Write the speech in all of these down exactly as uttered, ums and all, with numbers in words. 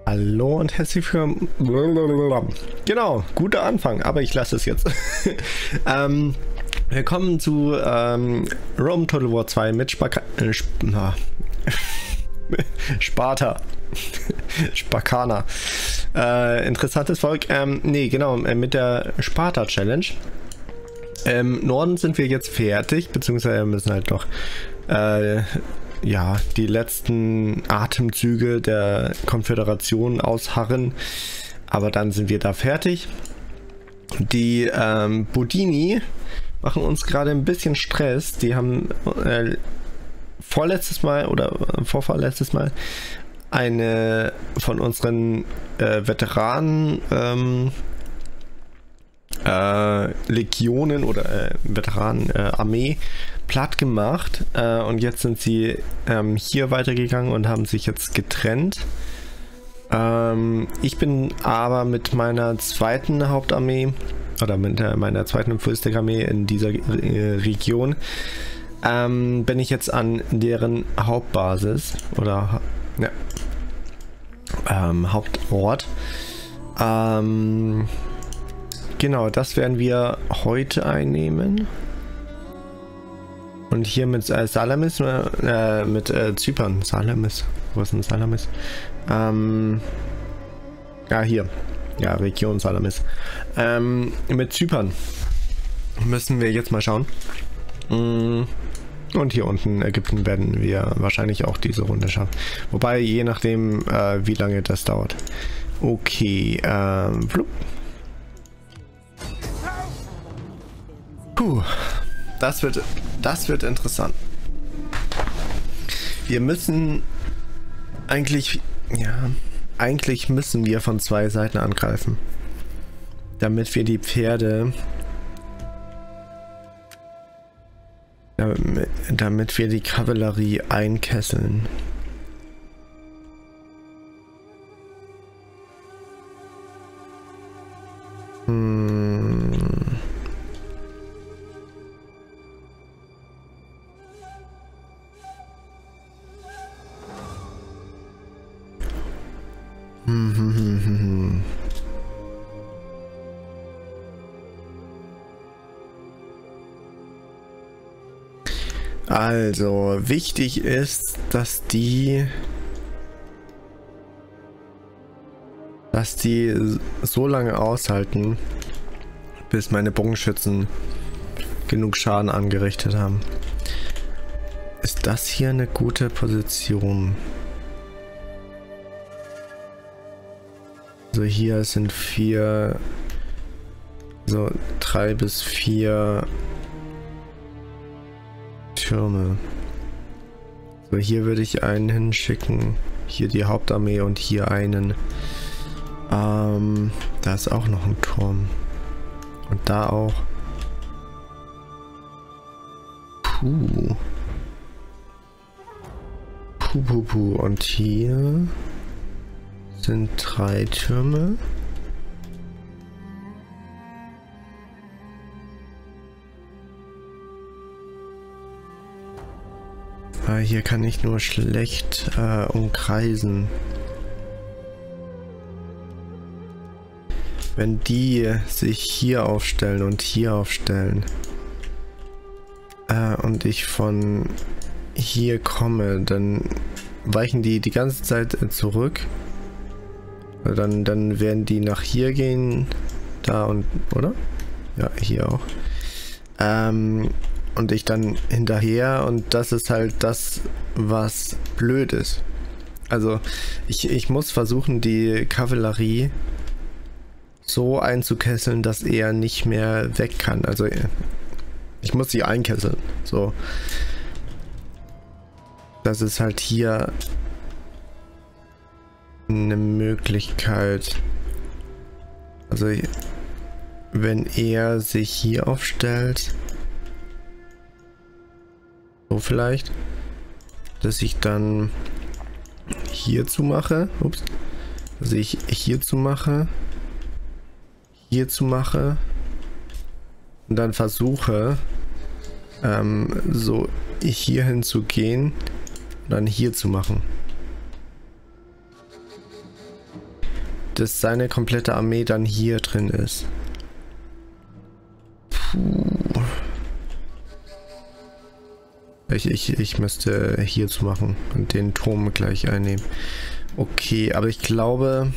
Hallo und herzlich willkommen. Genau, guter Anfang, aber ich lasse es jetzt. ähm, willkommen zu ähm, Rome Total War zwei mit Spaka äh, Sp na. Sparta. Sparkaner. Äh, interessantes Volk. Ähm, nee, genau, mit der Sparta Challenge. Im Norden sind wir jetzt fertig, beziehungsweise müssen halt noch äh, ja, die letzten Atemzüge der Konföderation ausharren. Aber dann sind wir da fertig. Die ähm, Budini machen uns gerade ein bisschen Stress. Die haben äh, vorletztes Mal oder vorvorletztes Mal eine von unseren äh, Veteranen ähm, äh, Legionen oder äh, Veteranen äh, Armee platt gemacht äh, und jetzt sind sie ähm, hier weitergegangen und haben sich jetzt getrennt. Ähm, ich bin aber mit meiner zweiten Hauptarmee oder mit äh, meiner zweiten Fullstack-Armee in dieser äh, Region ähm, bin ich jetzt an deren Hauptbasis oder ja, ähm, Hauptort. Ähm, genau, das werden wir heute einnehmen. Und hier mit äh, Salamis, äh, mit äh, Zypern. Salamis. Wo ist denn Salamis? Ähm, ja, hier. Ja, Region Salamis. Ähm, mit Zypern müssen wir jetzt mal schauen. Und hier unten Ägypten werden wir wahrscheinlich auch diese Runde schaffen. Wobei, je nachdem, äh, wie lange das dauert. Okay, ähm, flup. Puh. Das wird, das wird interessant. Wir müssen eigentlich, ja, eigentlich müssen wir von zwei Seiten angreifen, damit wir die Pferde, damit, damit wir die Kavallerie einkesseln. Hm. Hm, hm, hm, hm. Also, wichtig ist, dass die dass die so lange aushalten, bis meine Bogenschützen genug Schaden angerichtet haben. Ist das hier eine gute Position? Also hier sind vier, so drei bis vier Türme. So, hier würde ich einen hinschicken. Hier die Hauptarmee und hier einen. Ähm, da ist auch noch ein Turm. Und da auch. Puh. Puh, puh, puh. Und hier sind drei Türme. Ah, hier kann ich nur schlecht äh, umkreisen. Wenn die sich hier aufstellen und hier aufstellen äh, und ich von hier komme, dann weichen die die ganze Zeit zurück. Dann, dann werden die nach hier gehen. Da und, oder? Ja, hier auch. Ähm, und ich dann hinterher und das ist halt das, was blöd ist. Also ich, ich muss versuchen, die Kavallerie so einzukesseln, dass er nicht mehr weg kann. Also ich muss sie einkesseln. So. Das ist halt hier eine Möglichkeit. Also wenn er sich hier aufstellt, so vielleicht, dass ich dann hierzu mache, ups, dass ich hierzu mache, hierzu mache und dann versuche ähm, so hierhin zu gehen und dann hier zu machen. dass seine komplette Armee dann hier drin ist. Puh. Ich, ich, ich müsste hier zu machen und den Turm gleich einnehmen. Okay, aber ich glaube...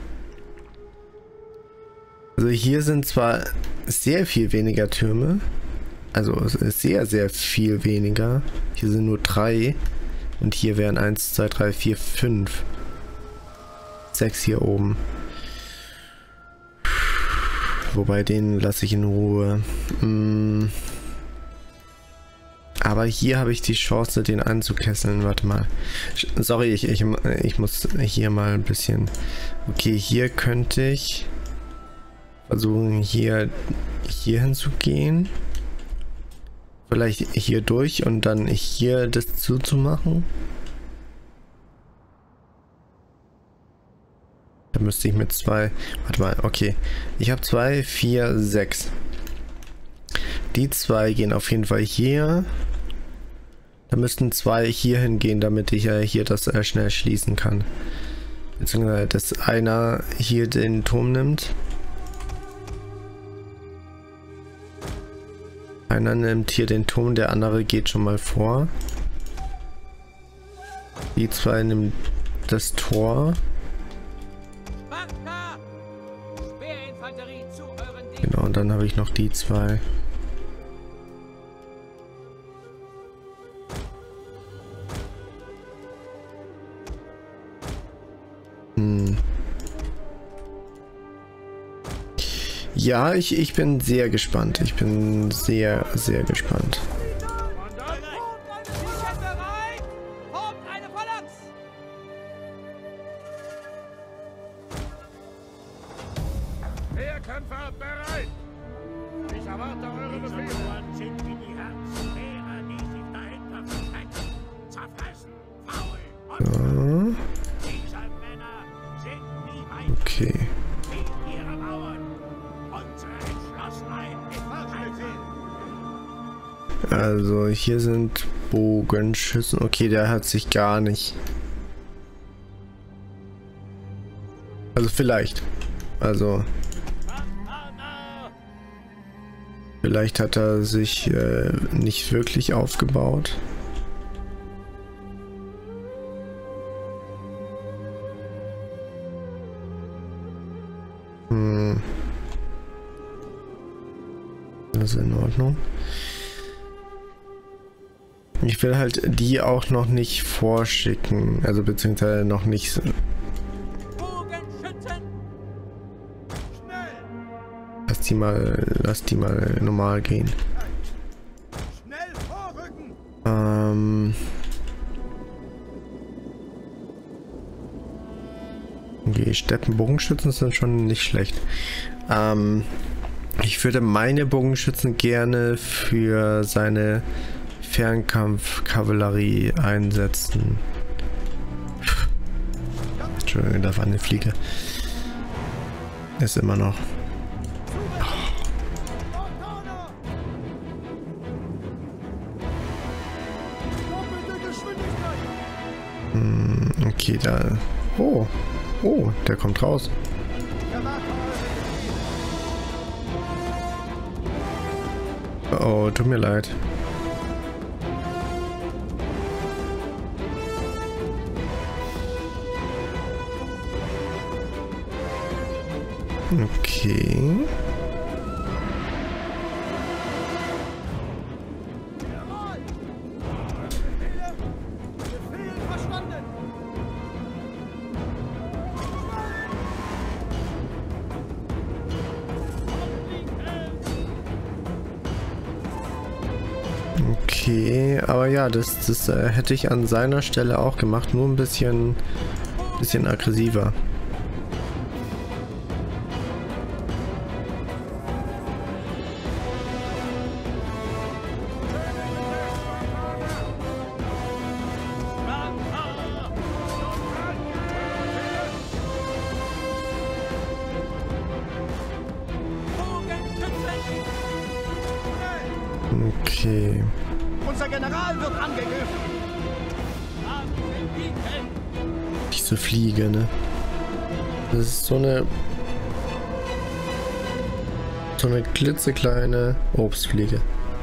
Also hier sind zwar sehr viel weniger Türme. Also es ist sehr, sehr viel weniger. Hier sind nur drei. Und hier wären eins, zwei, drei, vier, fünf. sechs hier oben. Wobei den lasse ich in Ruhe. Hm. Aber hier habe ich die Chance, den anzukesseln. Warte mal. Sorry, ich, ich, ich muss hier mal ein bisschen... Okay, hier könnte ich versuchen, hier, hier hinzugehen. Vielleicht hier durch und dann hier das zuzumachen. Da müsste ich mit zwei... Warte mal, okay. Ich habe zwei, vier, sechs. Die zwei gehen auf jeden Fall hier. Da müssten zwei hier hingehen, damit ich ja hier das äh, schnell schließen kann. Beziehungsweise, dass einer hier den Turm nimmt. Einer nimmt hier den Turm, der andere geht schon mal vor. Die zwei nehmen das Tor. Genau, und dann habe ich noch die zwei. Hm. Ja, ich, ich bin sehr gespannt. Ich bin sehr, sehr gespannt. Kämpfer bereit! Ich erwarte eure Befehle. Sind wie die Herzschwere, die sich dahinter verstecken. Zerfressen, faul und diese Männer sind nie weit. Okay. Wie ihre Mauern. Unsere Entschlossenheit ist Befehl. Also hier sind Bogenschützen. Okay, der hat sich gar nicht. Also vielleicht. Also vielleicht hat er sich äh, nicht wirklich aufgebaut. Hm. Das ist in Ordnung. Ich will halt die auch noch nicht vorschicken. Also beziehungsweise noch nicht... Lass die mal, lass die mal normal gehen. Ähm. Die Steppenbogenschützen sind schon nicht schlecht. Ähm, ich würde meine Bogenschützen gerne für seine Fernkampfkavallerie einsetzen. Entschuldigung, da war eine Fliege. Ist immer noch. Okay, da... Oh, oh, der kommt raus. Oh, tut mir leid. Okay. Okay, aber ja, das, das äh, hätte ich an seiner Stelle auch gemacht, nur ein bisschen, bisschen aggressiver. Okay. Unser General wird angegriffen. Diese Fliege, ne? Das ist so eine so eine klitzekleine Obstfliege.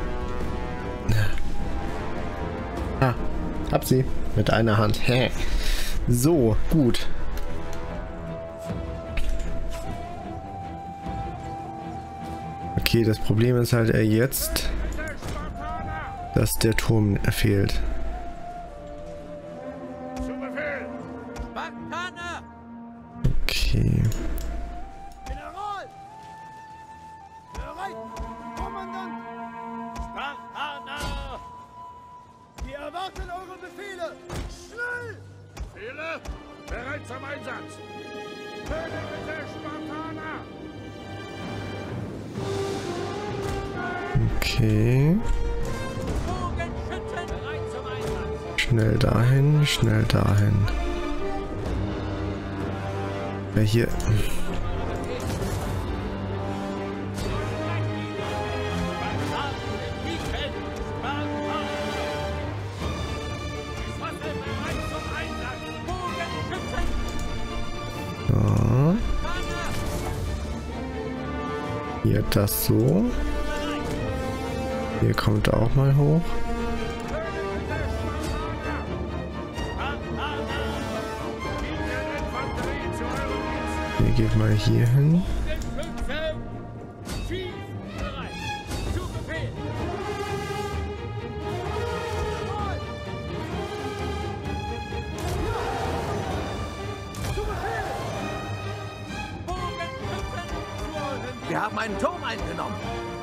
Ah, hab sie mit einer Hand. So, gut. Okay, das Problem ist halt äh, jetzt, dass der Turm fehlt. Zu Befehl! Spartaner! Okay. General! Bereit! Kommandant! Spartaner! Wir erwarten eure Befehle! Schnell! Befehle! Bereit zum Einsatz! Tötet der Spartaner! Okay. Bogenschützen bereit zum Einsatz! Schnell dahin, schnell dahin. Ja, hier. So. Hier das so. Hier kommt auch mal hoch. Hier geht mal hier hin. Wir haben einen Turm eingenommen!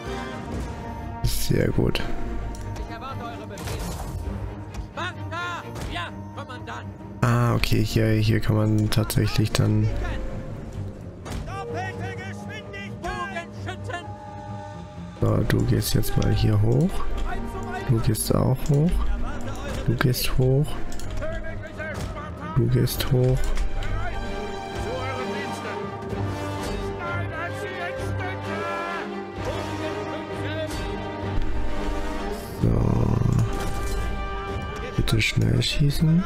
Sehr gut. Ich erwarte eure Befehle. Sparta! Ja, Kommandant! Ah, okay, hier, hier kann man tatsächlich dann... Doppelte Geschwindigkeit! Bogenschützen! So, du gehst jetzt mal hier hoch. Bereit zum Einsatz! Du gehst auch hoch. Erwarte eure Du gehst hoch. Königliche Spartaner! Du gehst hoch. Bereit! Zu euren Diensten! Schneidet sie in Stücke! So. Bitte schnell schießen.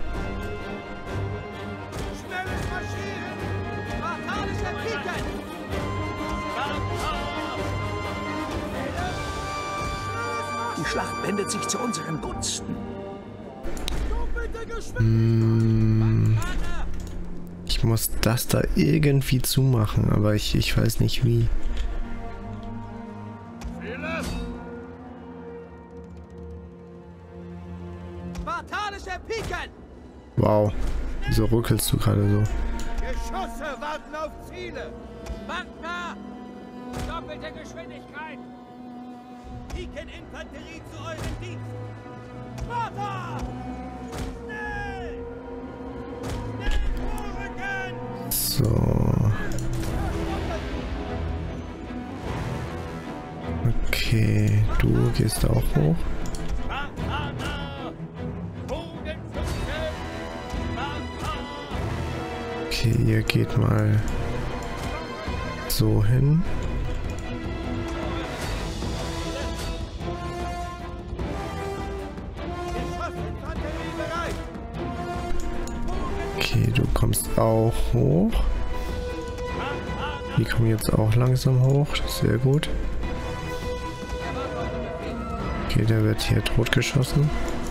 Schnelles Marschieren! Spartanische Piken! Die Schlacht wendet sich zu unseren Gunsten. Doppelte Geschwindigkeit! Hm, ich muss das da irgendwie zumachen, aber ich, ich weiß nicht wie. Befehle! Spartanische Piken! Wow. Wieso rückelst du gerade so? Geschosse warten auf Ziele! Sparta! Doppelte Geschwindigkeit! Piken-Infanterie zu euren Diensten! Sparta! Schnell! Schnell vorrücken! So. Okay, du gehst auch hoch. Spartaner! Bogenschützen! Sparta! Okay, ihr geht mal so hin. Geschossinfanterie bereit! Okay, du kommst auch hoch. Die kommen jetzt auch langsam hoch. Sehr gut. Okay, der wird hier totgeschossen.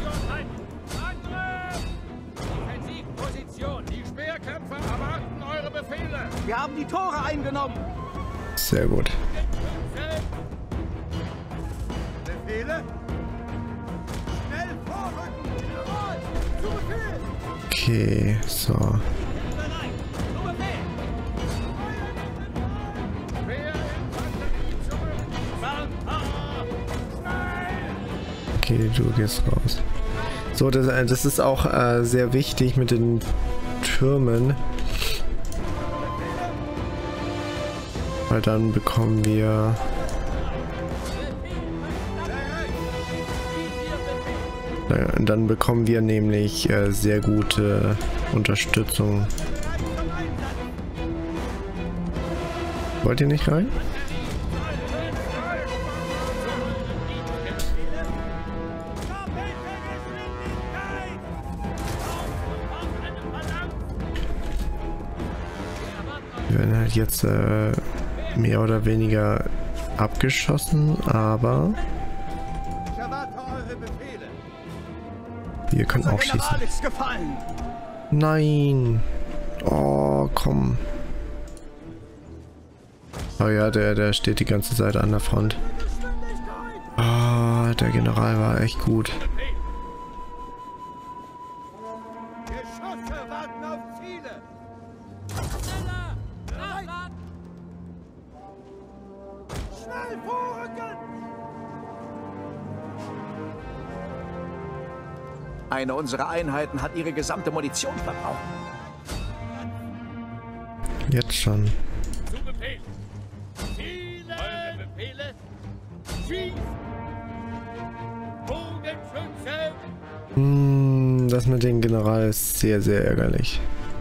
Offensivposition! Die Speerkämpfer erwarten eure Befehle! Wir haben die Tore eingenommen! Sehr gut. Befehle? Schnell vorrücken! General! Zu Befehl! Okay, so. Bereit! Zu Befehl! Speerinfanterie zurück! Sparta! Okay, du gehst raus. So, das, äh, das ist auch äh, sehr wichtig mit den Türmen. Weil dann bekommen wir... Dann, dann bekommen wir nämlich äh, sehr gute Unterstützung. Wollt ihr nicht rein? Doppelte Geschwindigkeit! werden halt jetzt äh, mehr oder weniger abgeschossen, aber Ich erwarte eure Befehle. wir können auch Unser General schießen. ist gefallen. Nein! Oh, komm. Oh ja, der, der steht die ganze Zeit an der Front. Ah, der General war echt gut. Geschosse warten auf Ziele. Schneller! Nachladen! Schnell vorrücken. Eine unserer Einheiten hat ihre gesamte Munition verbraucht. Jetzt schon. Zu Befehl! Ziele! Eure Befehle? Schieß! Bogenschütze! Hm, das mit dem General ist sehr, sehr ärgerlich.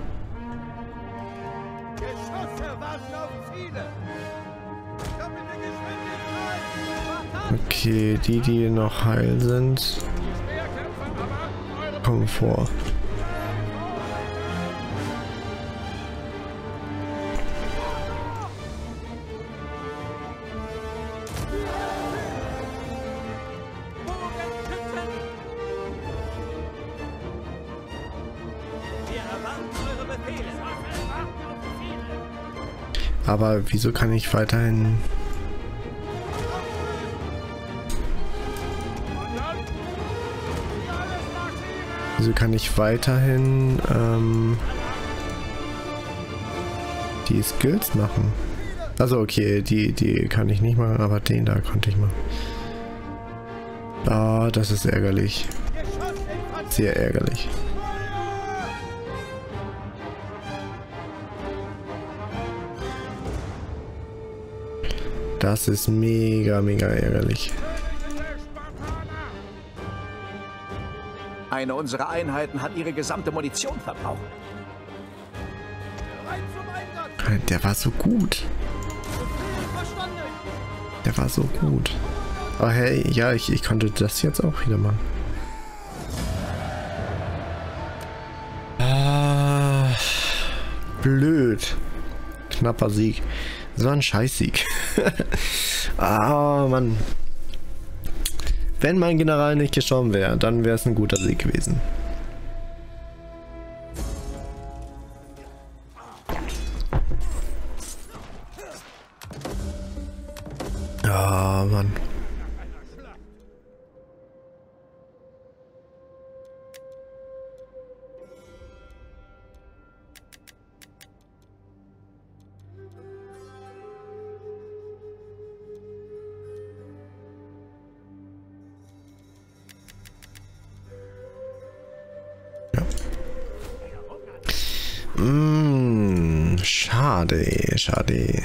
Geschosse warten auf Ziele. Doppelte Geschwindigkeit. Okay, die, die noch heil sind, Schwerkämpfer erwarten eure kommen vor. Bogenschützen! Wir erwarten eure Befehle! Waffen warten auf Ziele! Aber wieso kann ich weiterhin... Wieso kann ich weiterhin ähm, die Skills machen? Also okay, die, die kann ich nicht machen, aber den da konnte ich machen. Ah, das ist ärgerlich. Sehr ärgerlich. Das ist mega, mega ärgerlich. Eine unserer Einheiten hat ihre gesamte Munition verbraucht. Bereit zum Einsatz. Der war so gut. Verstanden. Der war so gut. Oh hey, ja, ich, ich konnte das jetzt auch wieder machen. Ah, blöd. Knapper Sieg. Das war ein Scheißsieg. Ah, Mann. Wenn mein General nicht gestorben wäre, dann wäre es ein guter Sieg gewesen. Ah, Mann. Mm, schade, schade.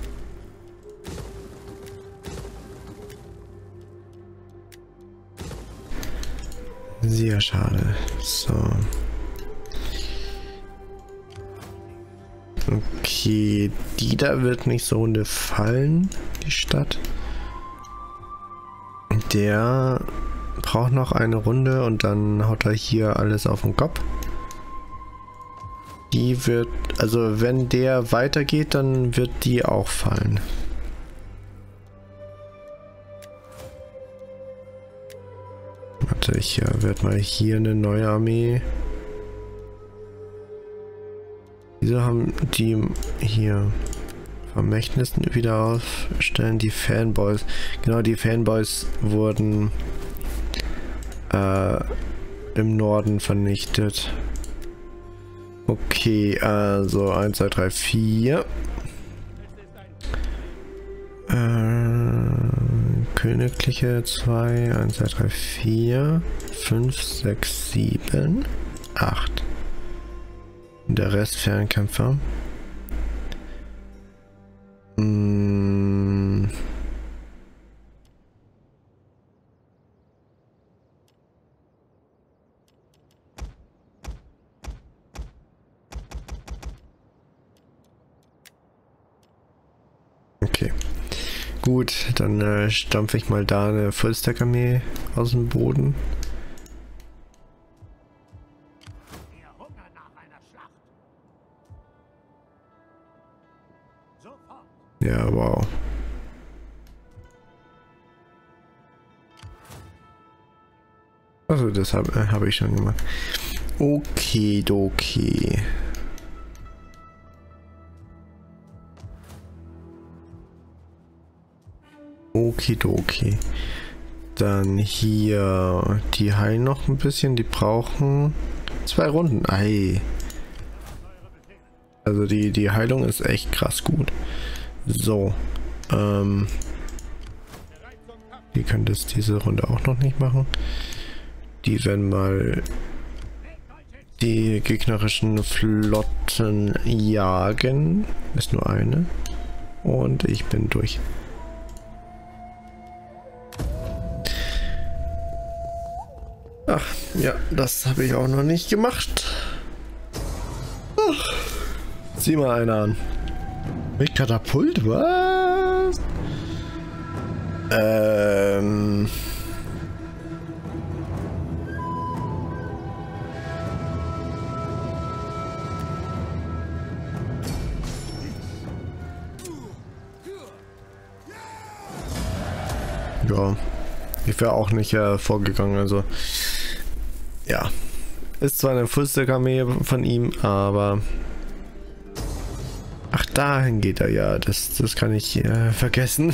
Sehr schade. So. Okay, die da wird nicht so eine fallen, die Stadt. Der braucht noch eine Runde und dann haut er hier alles auf den Kopf. Die wird, also wenn der weitergeht, dann wird die auch fallen. Warte, ich äh, werde mal hier eine neue Armee. Wieso haben die hier Vermächtnissen wieder aufstellen? Die Fanboys. Genau, die Fanboys wurden äh, im Norden vernichtet. Okay, also eins, zwei, drei, vier. Äh, Königliche zwei, eins, zwei, drei, vier, fünf, sechs, sieben, acht. Der Rest Fernkämpfer. Hm. Okay. Gut, dann äh, stampfe ich mal da eine Fullstack-Armee aus dem Boden. Wir hungern nach einer Schlacht. Ja, wow. Also das habe hab ich schon gemacht. Okay, okay. Okidoki. Dann hier, die heilen noch ein bisschen, die brauchen zwei Runden. Ei. Also die, die Heilung ist echt krass gut. So. Ähm. Die können das diese Runde auch noch nicht machen. Die werden mal die gegnerischen Flotten jagen. Ist nur eine. Und ich bin durch. Ach, ja, das habe ich auch noch nicht gemacht. Ach, sieh mal einer an. Mit Katapult? Was? Ähm... Ja, ich wäre auch nicht äh, vorgegangen, also ja, ist zwar eine Fullstack-Armee von ihm, aber ach, dahin geht er ja, das, das kann ich äh, vergessen.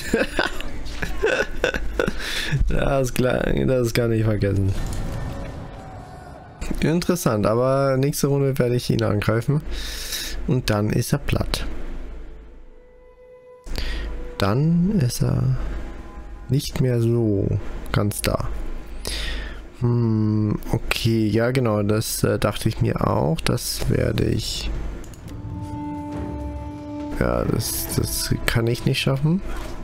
das, das kann ich vergessen. Interessant, aber nächste Runde werde ich ihn angreifen und dann ist er platt. Dann ist er nicht mehr so ganz da. Hm, okay, ja genau, das äh, dachte ich mir auch. Das werde ich... Ja, das, das kann ich nicht schaffen.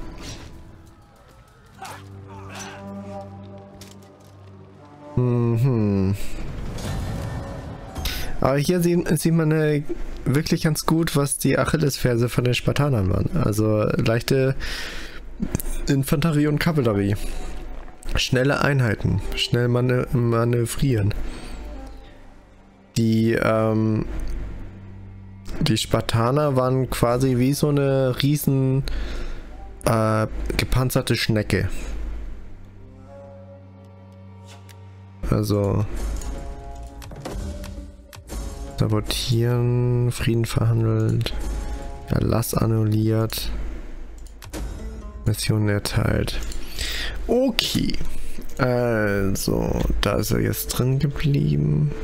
Mhm. Aber hier sieht, sieht man äh, wirklich ganz gut, was die Achillesferse von den Spartanern waren. Also leichte Infanterie und Kavallerie. Schnelle Einheiten. Schnell manö manövrieren. Die, ähm, die Spartaner waren quasi wie so eine riesen äh, gepanzerte Schnecke. Also sabotieren, Frieden verhandelt, Erlass annulliert, Mission erteilt. Okay, also da ist er jetzt drin geblieben.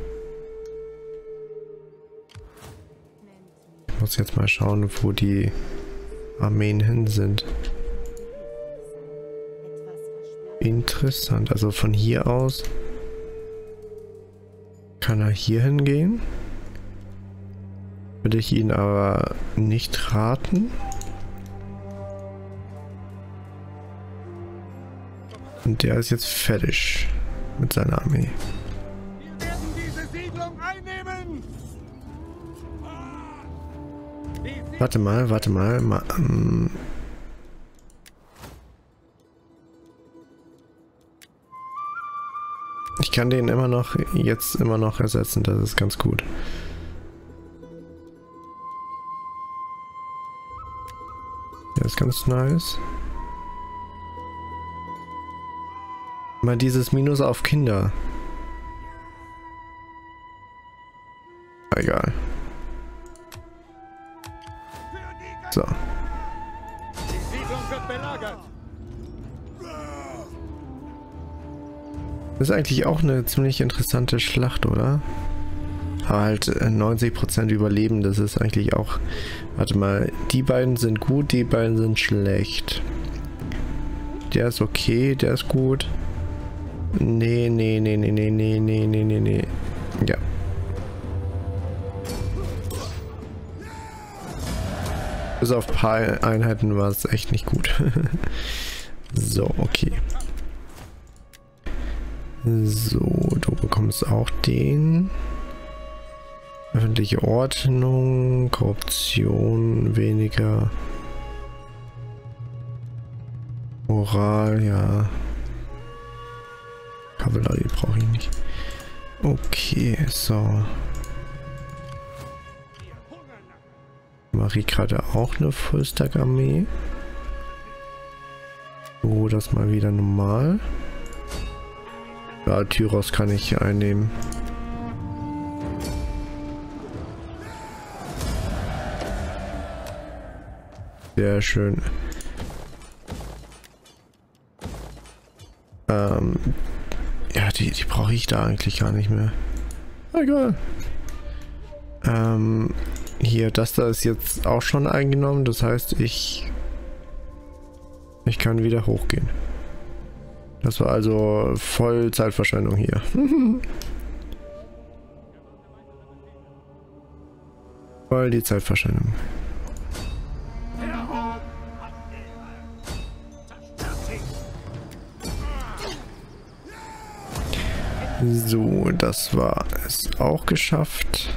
Ich muss jetzt mal schauen, wo die Armeen hin sind. Interessant, also von hier aus kann er hier hingehen. Würde ich ihn aber nicht raten. Und der ist jetzt fertig mit seiner Armee. Wir werden diese Siedlung einnehmen! Warte mal, warte mal. mal ähm ich kann den immer noch, jetzt immer noch ersetzen, das ist ganz gut. Der ist ganz nice. Mal dieses Minus auf Kinder. Egal. So. Die Siedlung wird belagert! Das ist eigentlich auch eine ziemlich interessante Schlacht, oder? Aber halt neunzig Prozent Überleben, das ist eigentlich auch... Warte mal, die beiden sind gut, die beiden sind schlecht. Der ist okay, der ist gut. Nee, nee, nee, nee, nee, nee, nee, nee, nee, nee. Ja. Bis auf ein paar Einheiten war es echt nicht gut. So, okay. So, du bekommst auch den. Öffentliche Ordnung, Korruption, weniger. Moral, ja. Kavallerie brauche ich nicht. Okay, so. Marie gerade auch eine Fullstack-Armee. So, das mal wieder normal. Ja, Tyros kann ich einnehmen. Sehr schön. Ähm, ja, die, die brauche ich da eigentlich gar nicht mehr. Egal. Ähm, hier, das da ist jetzt auch schon eingenommen. Das heißt, ich... Ich kann wieder hochgehen. Das war also voll Zeitverschwendung hier. Voll die Zeitverschwendung. So, das war es auch geschafft.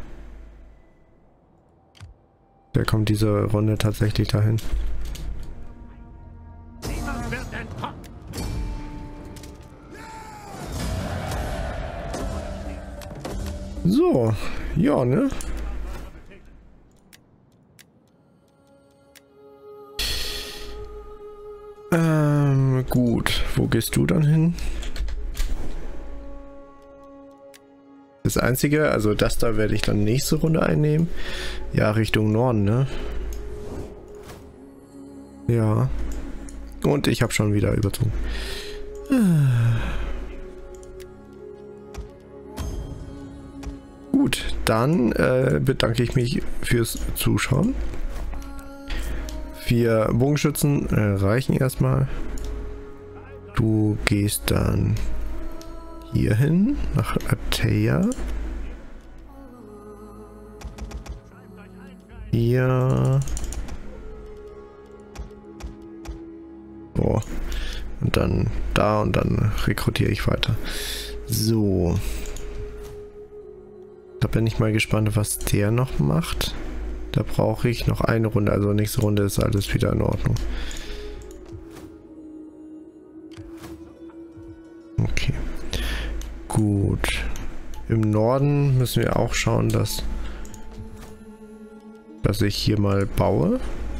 Der kommt diese Runde tatsächlich dahin. So, ja, ne? Ähm, gut. Wo gehst du dann hin? Das Einzige, also das da werde ich dann nächste Runde einnehmen. Ja, Richtung Norden, ne? Ja. Und ich habe schon wieder überzogen. Gut, dann äh, bedanke ich mich fürs Zuschauen. Vier Bogenschützen äh, reichen erstmal. Du gehst dann hier hin, nach Ateia. Hier. So. Und dann da und dann rekrutiere ich weiter. So. Da bin ich mal gespannt, was der noch macht. Da brauche ich noch eine Runde. Also nächste Runde ist alles wieder in Ordnung. Okay. Gut. Im Norden müssen wir auch schauen, dass, dass ich hier mal baue.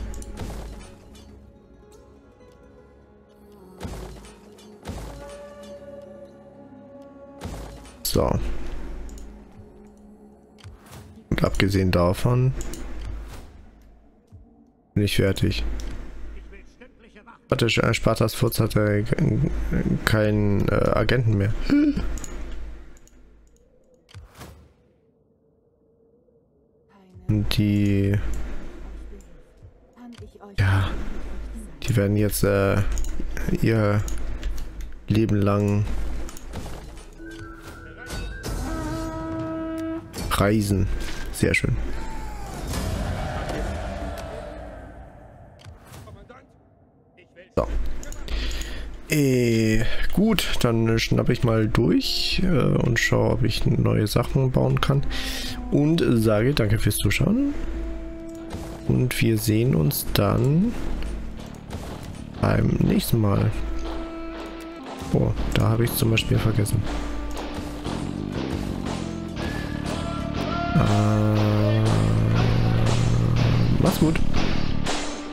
So. Und abgesehen davon bin ich fertig. Warte, Spartas Furz hatte keinen äh, Agenten mehr. Und die... Ja, die werden jetzt äh, ihr Leben lang reisen. Sehr schön. So. Äh, gut, dann schnappe ich mal durch äh, und schaue, ob ich neue Sachen bauen kann. Und sage danke fürs Zuschauen. Und wir sehen uns dann beim nächsten Mal. Oh, da habe ich zum Beispiel vergessen. Äh, mach's gut.